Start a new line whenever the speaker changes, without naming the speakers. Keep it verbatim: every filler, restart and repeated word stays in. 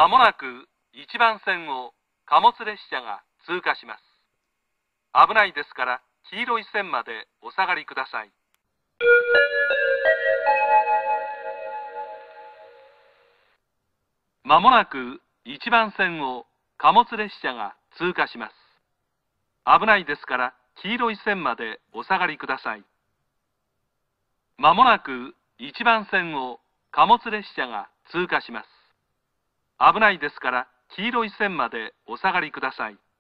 まもなくいちばん線を貨物列車が通過します。危ないですから黄色い線までお下がりください。まもなくいちばん線を貨物列車が通過します。危ないですから黄色い線までお下がりください。まもなくいちばん線を貨物列車が通過します。危ないですから黄色い線までお下がりください。